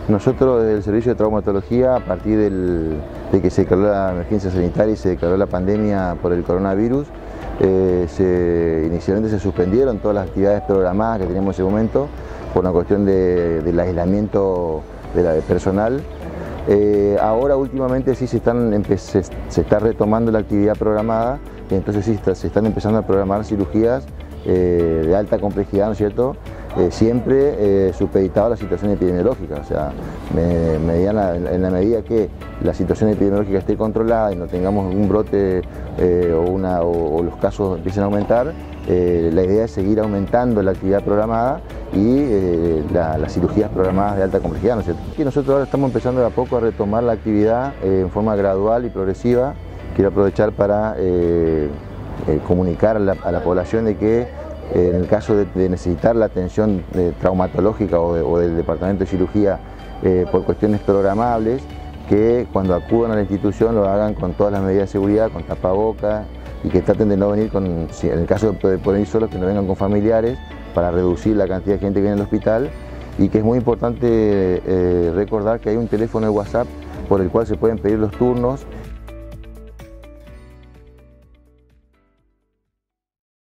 Nosotros desde el Servicio de Traumatología, a partir de que se declaró la emergencia sanitaria y se declaró la pandemia por el coronavirus, inicialmente se suspendieron todas las actividades programadas que teníamos en ese momento por una cuestión del aislamiento del personal. Ahora últimamente sí se está retomando la actividad programada, y entonces sí se están empezando a programar cirugías de alta complejidad, ¿no es cierto? Siempre supeditado a la situación epidemiológica, o sea, en la medida que la situación epidemiológica esté controlada y no tengamos un brote o los casos empiecen a aumentar, la idea es seguir aumentando la actividad programada y las cirugías programadas de alta complejidad, ¿no es cierto? Y nosotros ahora estamos empezando de a poco a retomar la actividad en forma gradual y progresiva. Quiero aprovechar para comunicar a la población de que en el caso de necesitar la atención traumatológica o del departamento de cirugía por cuestiones programables, que cuando acudan a la institución lo hagan con todas las medidas de seguridad, con tapabocas, y que traten de no venir en el caso de poder ir solos, que no vengan con familiares para reducir la cantidad de gente que viene al hospital, y que es muy importante recordar que hay un teléfono de WhatsApp por el cual se pueden pedir los turnos